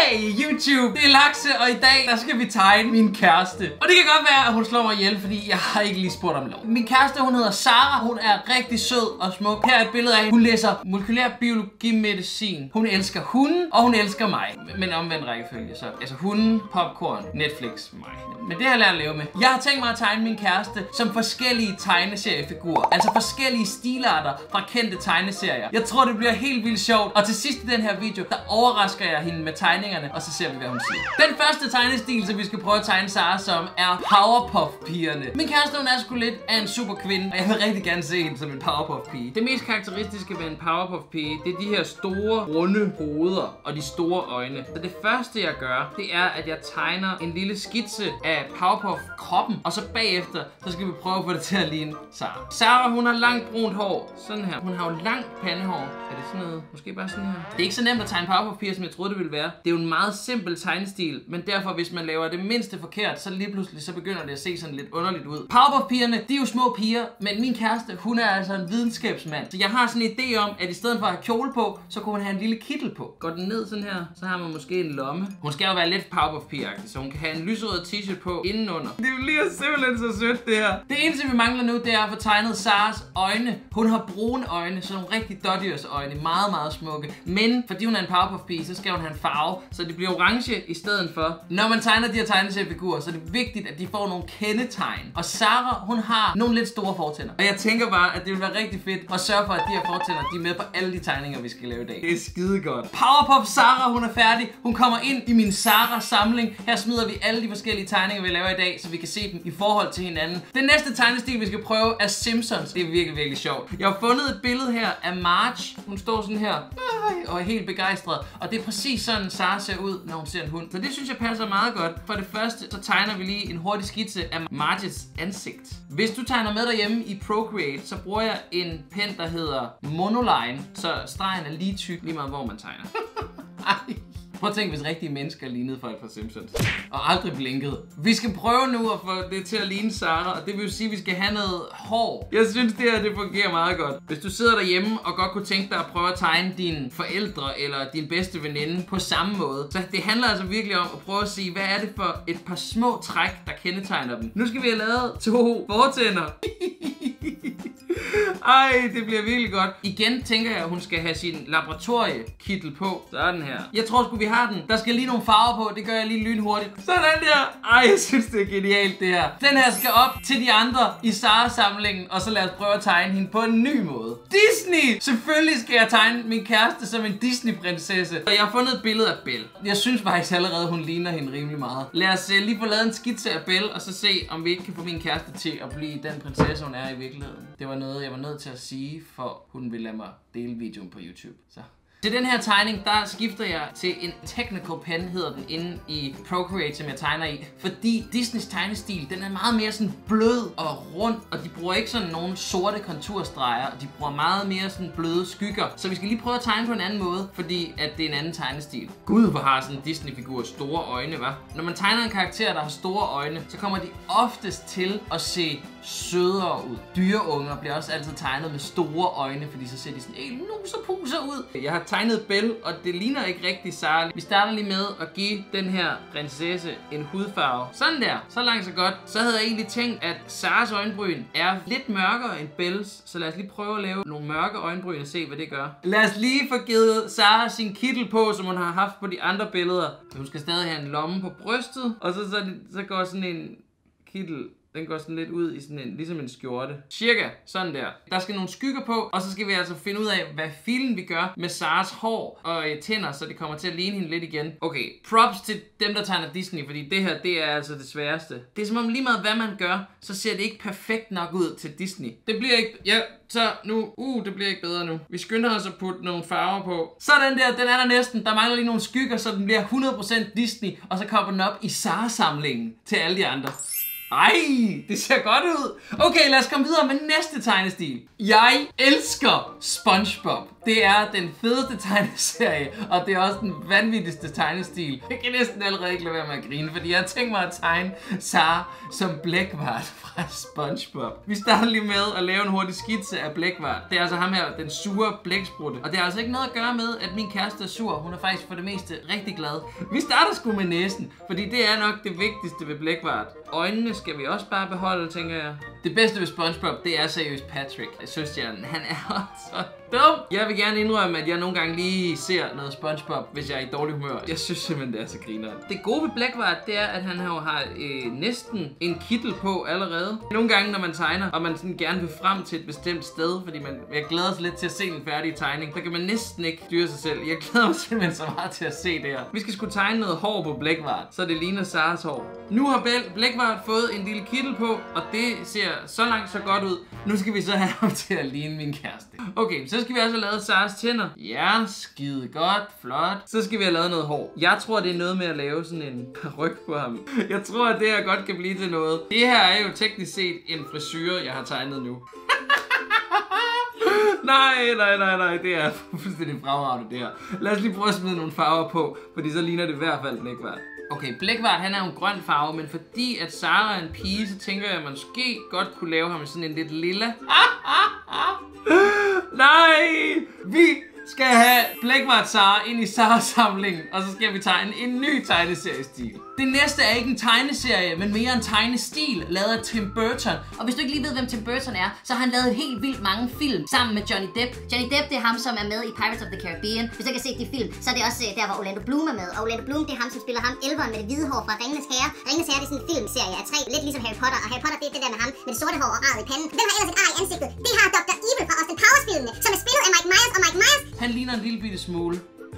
Hey YouTube, det er Lakse, og i dag der skal vi tegne min kæreste. Og det kan godt være, at hun slår mig ihjel, fordi jeg har ikke lige spurgt om lov. Min kæreste, hun hedder Sara, hun er rigtig sød og smuk. Her er et billede af hende. Hun læser molekylær biologimedicin. Hun elsker hunden, og hun elsker mig. Men omvendt rækkefølge, så altså hunden, popcorn, Netflix, mig. Men det har jeg lært at leve med. Jeg har tænkt mig at tegne min kæreste som forskellige tegneseriefigurer. Altså forskellige stilarter fra kendte tegneserier. Jeg tror, det bliver helt vildt sjovt. Og til sidst i den her video, der overrasker jeg hende med tegningerne, og så ser vi, hvad hun siger. Den første tegnestil, som vi skal prøve at tegne Sara som, er Powerpuff-pigerne. Min kæreste, hun er sgu lidt af en super kvinde, og jeg vil rigtig gerne se hende som en Powerpuff-pige. Det mest karakteristiske ved en Powerpuff-pige, det er de her store, runde hoveder og de store øjne. Så det første, jeg gør, det er, at jeg tegner en lille skitse af Powerpuff-kroppen, og så bagefter, så skal vi prøve at få det til at ligne Sara. Sara, hun har langt brunt hår. Sådan her. Hun har jo langt pandehår. Er det sådan noget? Måske bare sådan her. Det er ikke så nemt at tegne Powerpuff-piger, som jeg troede, det ville være. Det er jo en meget simpel tegnestil, men derfor, hvis man laver det mindste forkert, så lige pludselig, så begynder det at se sådan lidt underligt ud. Powerpuff-pigerne, de er jo små piger, men min kæreste, hun er altså en videnskabsmand. Så jeg har sådan en idé om, at i stedet for at have kjole på, så kunne hun have en lille kittel på. Går den ned sådan her, så har man måske en lomme. Hun skal jo være lidt Powerpuff-pige-agtig, så hun kan have en lyserød t-shirt på indenunder. Det bliver simpelthen så sødt, det her. Det eneste, vi mangler nu, det er at få tegnet Saras øjne. Hun har brune øjne, så nogle rigtig dodgers øjne. Meget, meget smukke. Men fordi hun er en Powerpuff-pige, så skal hun have en farve, så det bliver orange i stedet for. Når man tegner de her tegneseriefigurer, så er det vigtigt, at de får nogle kendetegn. Og Sara, hun har nogle lidt store fortænder. Og jeg tænker bare, at det vil være rigtig fedt at sørge for, at de her fortænder, de er med på alle de tegninger, vi skal lave i dag. Det er skide godt. Powerpuff Sara, hun er færdig. Hun kommer ind i min Sara-samling. Her smider vi alle de forskellige tegninger, vi laver i dag, så vi kan se dem i forhold til hinanden. Den næste tegnestil, vi skal prøve, er Simpsons. Det er virkelig, virkelig sjovt. Jeg har fundet et billede her af Marge. Hun står sådan her og er helt begejstret. Og det er præcis sådan, Sara ser ud, når hun ser en hund. Så det synes jeg passer meget godt. For det første, så tegner vi lige en hurtig skitse af Marges ansigt. Hvis du tegner med derhjemme i Procreate, så bruger jeg en pen, der hedder Monoline. Så stregen er lige tyk, lige meget hvor man tegner. Prøv at tænke, hvis rigtige mennesker lignede folk fra Simpsons. Og aldrig blinkede. Vi skal prøve nu at få det til at ligne Sara, og det vil jo sige, at vi skal have noget hår. Jeg synes, det her det fungerer meget godt. Hvis du sidder derhjemme og godt kunne tænke dig at prøve at tegne dine forældre eller din bedste veninde på samme måde, så det handler altså virkelig om at prøve at sige, hvad er det for et par små træk, der kendetegner dem. Nu skal vi have lavet 2 fortænder. Ej, det bliver virkelig godt. Igen tænker jeg, at hun skal have sin laboratoriekittel på. Sådan her. Jeg tror sgu, vi har den. Der skal lige nogle farver på. Det gør jeg lige lynhurtigt. Sådan der. Ej, jeg synes, det er genialt, det her. Den her skal op til de andre i Sara-samlingen, og så lad os prøve at tegne hende på en ny måde. Disney! Selvfølgelig skal jeg tegne min kæreste som en Disney-prinsesse. Og jeg har fundet et billede af Belle. Jeg synes faktisk allerede, hun ligner hende rimelig meget. Lad os lige få lavet en skitse af Belle, og så se, om vi ikke kan få min kæreste til at blive den prinsesse, hun er i virkeligheden. Det var noget, jeg var nødt til at sige, for hun ville lade mig dele videoen på YouTube. Så. Til den her tegning, der skifter jeg til en technical pen, hedder den, inde i Procreate, som jeg tegner i. Fordi Disneys tegnestil, den er meget mere sådan blød og rund, og de bruger ikke sådan nogle sorte konturstreger, og de bruger meget mere sådan bløde skygger. Så vi skal lige prøve at tegne på en anden måde, fordi at det er en anden tegnestil. Gud, hvor har sådan en Disney-figur store øjne, hva'? Når man tegner en karakter, der har store øjne, så kommer de oftest til at se sødere ud. Dyreunger bliver også altid tegnet med store øjne, fordi så ser de sådan helt nuser-puser ud. Jeg har tegnet Belle, og det ligner ikke rigtig Sara. Vi starter lige med at give den her prinsesse en hudfarve. Sådan der. Så langt så godt. Så havde jeg egentlig tænkt, at Saras øjenbryn er lidt mørkere end Belles. Så lad os lige prøve at lave nogle mørke øjenbryn og se, hvad det gør. Lad os lige få givet Sara sin kittel på, som hun har haft på de andre billeder. Hun skal stadig have en lomme på brystet. Og så går sådan en kittel. Den går sådan lidt ud i sådan en, ligesom en skjorte. Cirka sådan der. Der skal nogle skygger på, og så skal vi altså finde ud af, hvad filen vi gør med Saras hår og tænder, så det kommer til at ligne hende lidt igen. Okay, props til dem, der tegner Disney, fordi det her, det er altså det sværeste. Det er som om lige meget hvad man gør, så ser det ikke perfekt nok ud til Disney. Det bliver ikke... Ja, så nu... det bliver ikke bedre nu. Vi skynder os at putte nogle farver på. Sådan der, den er der næsten. Der mangler lige nogle skygger, så den bliver 100% Disney, og så kommer den op i Sara-samlingen til alle de andre. Ej, det ser godt ud. Okay, lad os komme videre med næste tegnestil. Jeg elsker SpongeBob. Det er den fedeste tegneserie, og det er også den vanvittigste tegnestil. Jeg kan næsten allerede ikke lade være med at grine, fordi jeg har tænkt mig at tegne Sara som Blækvart fra SpongeBob. Vi starter lige med at lave en hurtig skitse af Blækvart. Det er altså ham her, den sure blæksprutte. Og det har altså ikke noget at gøre med, at min kæreste er sur. Hun er faktisk for det meste rigtig glad. Vi starter sgu med næsen, fordi det er nok det vigtigste ved Blækvart. Øjnene skal vi også bare beholde, tænker jeg. Det bedste ved SpongeBob, det er seriøst Patrick. Søstjernen, han er også så dum. Jeg vil gerne indrømme, at jeg nogle gange lige ser noget SpongeBob, hvis jeg er i dårlig humør. Jeg synes simpelthen, det er så grineren. Det gode ved Blækvart, det er, at han har næsten en kittel på allerede. Nogle gange, når man tegner, og man sådan gerne vil frem til et bestemt sted, fordi jeg glæder sig lidt til at se den færdige tegning, så kan man næsten ikke styre sig selv. Jeg glæder mig simpelthen så meget til at se det her. Vi skal sgu tegne noget hår på Blækvart, så det ligner Saras hår. Nu har Blækvart fået en lille kittel på, og det ser så langt så godt ud. Nu skal vi så have ham til at ligne min kæreste. Okay, så skal vi også have lavet Saras tænder. Ja, skide godt, flot. Så skal vi have lavet noget hår. Jeg tror, det er noget med at lave sådan en paryk på ham. Jeg tror, at det her godt kan blive til noget. Det her er jo teknisk set en frisyre, jeg har tegnet nu. Nej, det er fuldstændig fremragende det her. Lad os lige prøve at smide nogle farver på, fordi så ligner det i hvert fald Blækvart. Okay, Blækvart, han er jo en grøn farve, men fordi at Sara er en pige, så tænker jeg, at man måske godt kunne lave ham sådan en lidt lilla. Nej! Vi skal have Blækvart Sara ind i Saras samling, og så skal vi tegne en ny tegneseriestil. Det næste er ikke en tegneserie, men mere en tegnestil, lavet af Tim Burton. Og hvis du ikke lige ved, hvem Tim Burton er, så har han lavet helt vildt mange film sammen med Johnny Depp. Johnny Depp, det er ham, som er med i Pirates of the Caribbean. Hvis du ikke har set de film, så er det også der, hvor Orlando Bloom er med. Og Orlando Bloom, det er ham, som spiller ham elveren med det hvide hår fra Ringenes Herre. Ringenes Herre, det er sådan en filmserie af 3, lidt ligesom Harry Potter. Og Harry Potter, det er det der med ham med det sorte hår og arret i panden. Hvem har ellers et ar i ansigtet? Det har Dr. Evil fra Austin Powers-filmene, som er spillet af Mike Myers og Mike Myers. Han ligner en lille bitte smule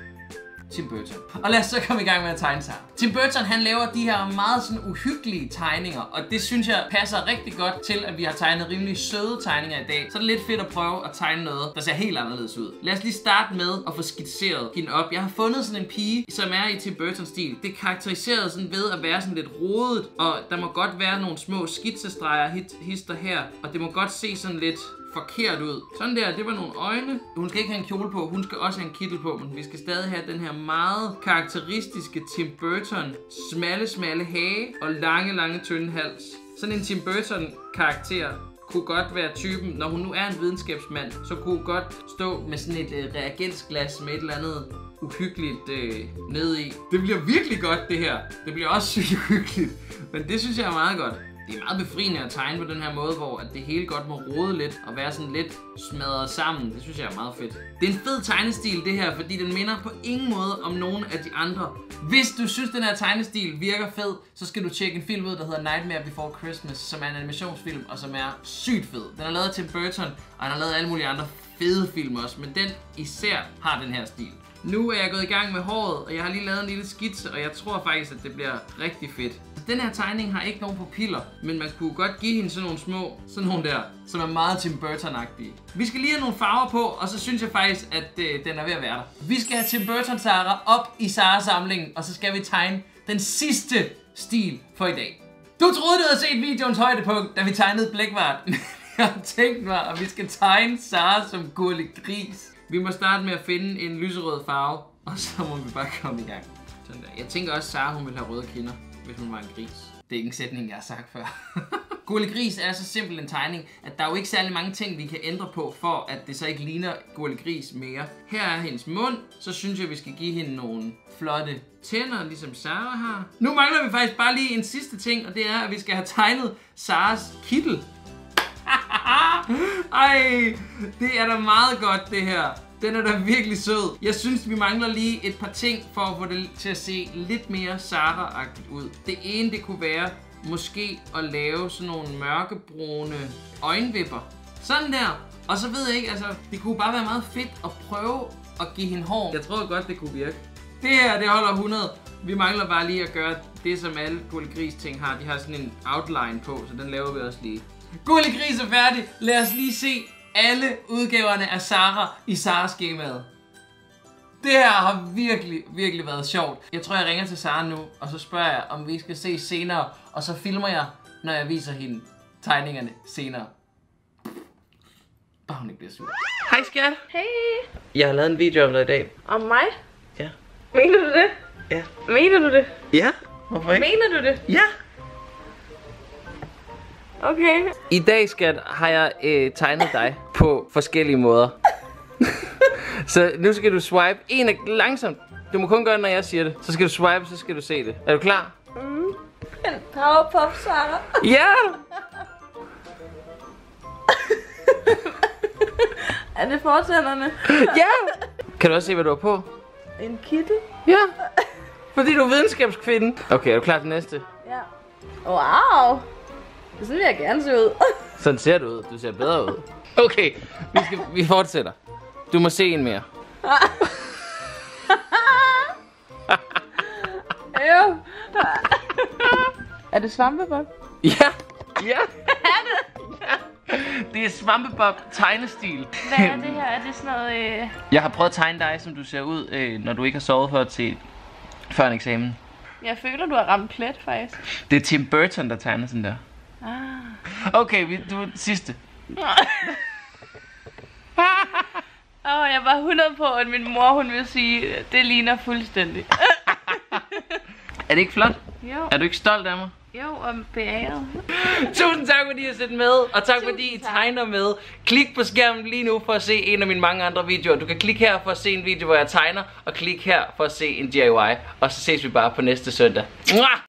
Tim Burton. Og lad os så komme i gang med at tegne Sara. Tim Burton, han laver de her meget sådan uhyggelige tegninger, og det synes jeg passer rigtig godt til, at vi har tegnet rimelig søde tegninger i dag. Så er det lidt fedt at prøve at tegne noget, der ser helt anderledes ud. Lad os lige starte med at få skitseret hende op. Jeg har fundet sådan en pige, som er i Tim Burton-stil. Det er karakteriseret sådan ved at være sådan lidt rodet, og der må godt være nogle små skitsestreger hister her, og det må godt se sådan lidt forkert ud. Sådan der, det var nogle øjne. Hun skal ikke have en kjole på, hun skal også have en kittel på, men vi skal stadig have den her meget karakteristiske Tim Burton smalle hage og lange tynde hals. Sådan en Tim Burton karakter kunne godt være typen, når hun nu er en videnskabsmand, så kunne hun godt stå med sådan et reagensglas med et eller andet uhyggeligt nede i. Det bliver virkelig godt det her. Det bliver også sygt uhyggeligt, men det synes jeg er meget godt. Det er meget befriende at tegne på den her måde, hvor at det hele godt må rode lidt og være sådan lidt smadret sammen. Det synes jeg er meget fedt. Det er en fed tegnestil det her, fordi den minder på ingen måde om nogen af de andre. Hvis du synes den her tegnestil virker fed, så skal du tjekke en film ud, der hedder Nightmare Before Christmas, som er en animationsfilm og som er sygt fed. Den er lavet af Tim Burton, og han har lavet alle mulige andre fede film også, men den især har den her stil. Nu er jeg gået i gang med håret, og jeg har lige lavet en lille skitse, og jeg tror faktisk, at det bliver rigtig fedt. Den her tegning har ikke nogen pupiller, men man kunne godt give hende sådan nogle små, sådan nogle der, som er meget Tim Burton-agtige. Vi skal lige have nogle farver på, og så synes jeg faktisk, at den er ved at være der. Vi skal have Tim Burton Sara op i Saras samling, og så skal vi tegne den sidste stil for i dag. Du troede, du havde set videoens højdepunkt, da vi tegnede Blækvart. Jeg har tænkt mig, at vi skal tegne Sara som Gurli Gris. Vi må starte med at finde en lyserød farve, og så må vi bare komme i gang. Sådan der. Jeg tænker også, at Sara hun vil have røde kinder, hvis hun var en gris. Det er ikke en sætning, jeg har sagt før. Gurli Gris er så simpel en tegning, at der er jo ikke særlig mange ting, vi kan ændre på, for at det så ikke ligner Gurli Gris mere. Her er hendes mund, så synes jeg, vi skal give hende nogle flotte tænder, ligesom Sara har. Nu mangler vi faktisk bare lige en sidste ting, og det er, at vi skal have tegnet Saras kittel. Ej, det er da meget godt det her. Den er da virkelig sød. Jeg synes, vi mangler lige et par ting for at få det til at se lidt mere Sara-agtigt ud. Det ene, det kunne være måske at lave sådan nogle mørkebrune øjenvipper. Sådan der. Og så ved jeg ikke, altså, det kunne bare være meget fedt at prøve at give hende hår. Jeg tror godt, det kunne virke. Det her, det holder 100. Vi mangler bare lige at gøre det, som alle Gurli Gris ting har. De har sådan en outline på, så den laver vi også lige. Gurli Gris er færdig. Lad os lige se alle udgaverne af Sara i Sara-skemaet. Det her har virkelig været sjovt. Jeg tror, jeg ringer til Sara nu, og så spørger jeg, om vi skal se senere. Og så filmer jeg når jeg viser hende tegningerne senere. Bare hun ikke bliver sur. Hej skat. Hey. Jeg har lavet en video om dig i dag. Om mig? Ja. Mener du det? Ja. Mener du det? Ja. Hvorfor ikke? Mener du det? Ja. Okay. I dag, skat, har jeg tegnet dig på forskellige måder. Så nu skal du swipe en af langsomt. Du må kun gøre det, når jeg siger det. Så skal du swipe, så skal du se det. Er du klar? En Powerpuff Sarah. Ja! Er det fortænderne? Ja! Kan du også se, hvad du har på? En kittel? Ja. Fordi du er videnskabskvinde. Okay, er du klar til næste? Ja. Wow. Sådan vil jeg gerne se ud. Sådan ser du ud. Du ser bedre ud. Okay, vi fortsætter. Du må se en mere. Jo. Er det Svampebob? Ja. Ja. Det er Svampebob tegnestil. Hvad er det her? Er det sådan noget... Jeg har prøvet at tegne dig, som du ser ud, når du ikke har sovet før en eksamen. Jeg føler, du har ramt plet, faktisk. Det er Tim Burton, der tegner sådan der. Okay, du er sidste. Jeg var 100 på, at min mor, hun vil sige, det ligner fuldstændig. Er det ikke flot? Jo. Er du ikke stolt af mig? Jo, og beæret. Tusind tak fordi I har set med, og tak fordi I tegner med. Klik på skærmen lige nu for at se en af mine mange andre videoer. Du kan klikke her for at se en video, hvor jeg tegner, og klik her for at se en DIY. Og så ses vi bare på næste søndag. Mwah!